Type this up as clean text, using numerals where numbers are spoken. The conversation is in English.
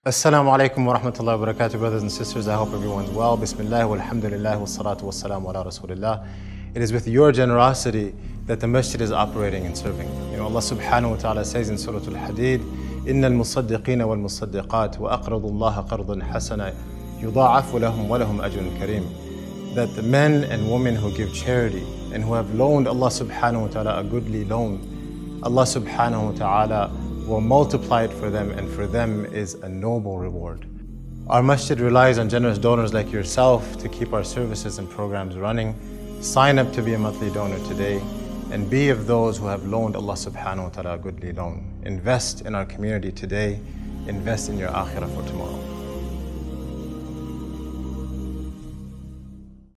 Assalamu alaikum wa rahmatullahi wa barakatuh, brothers and sisters. I hope everyone's well. Bismillah, walhamdulillah, wassalatu wassalamu ala rasulillah. It is with your generosity that the masjid is operating and serving. Allah subhanahu wa ta'ala says in Surah Al-Hadid, إِنَّ الْمُصَدِّقِينَ وَالْمُصَدِّقَاتِ وَأَقْرَضُوا اللَّهَ قَرْضًا حَسَنًا يُضَاعَفُ لَهُمْ وَلَهُمْ أَجْرٌ كَرِيمٌ. That the men and women who give charity and who have loaned Allah subhanahu wa ta'ala a goodly loan, Allah subhanahu wa ta'ala will multiply it for them, and for them is a noble reward. Our masjid relies on generous donors like yourself to keep our services and programs running. Sign up to be a monthly donor today and be of those who have loaned Allah subhanahu wa ta'ala a goodly loan. Invest in our community today. Invest in your akhirah for tomorrow.